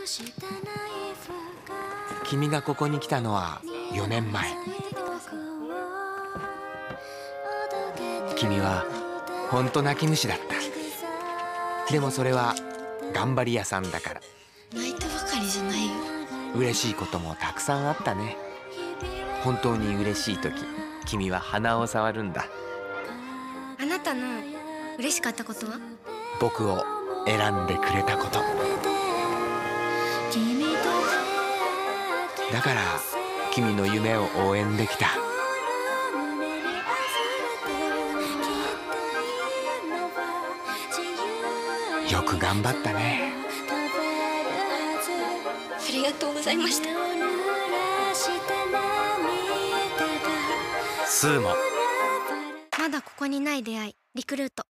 君がここに来たのは4年前。君はほんと泣き虫だった。でもそれは頑張り屋さんだから。 泣いたばかりじゃないよ。 嬉しいこともたくさんあったね。本当に嬉しい時、君は鼻を触るんだ。 あなたの嬉しかったことは？ 僕を選んでくれたこと。だから君の夢を応援できた。よく頑張ったね。 ありがとうございました。 スーモ。 まだここにない出会い、リクルート。